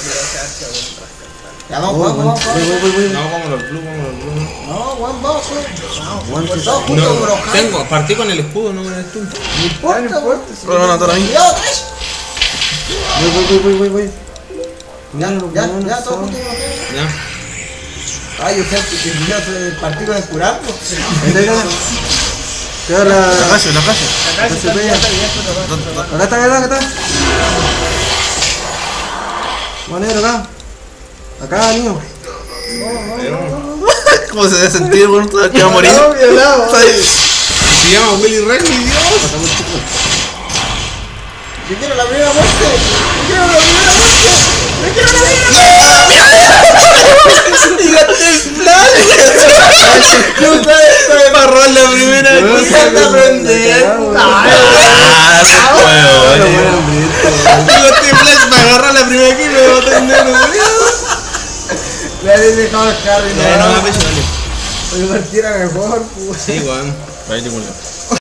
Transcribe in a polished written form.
Ya vamos. No, vámonos al club. No, Juan, vamos. No, Tengo, partí con el escudo, no con el stun. no importa. Pero van a matar a mí. Cuidado, Trash. Voy. Ya, todo junto. Ya. Ay, usted que partí con el curar. Ahí. Queda la calle. Acá está. Manero, acá, niño. ¿Cómo se debe sentir, weón? Que va a morir. Se llama Willy Ren, mi Dios. Yo quiero la primera muerte. Y gasté el plan. Para robar la primera vez. Déjate aprender. Gasté el plan para agarrar la primera que me va a atender. Le habéis dejado el carro y No, me pecho, dale. Oye, partida mejor, pues. Sí, weón. Ahí te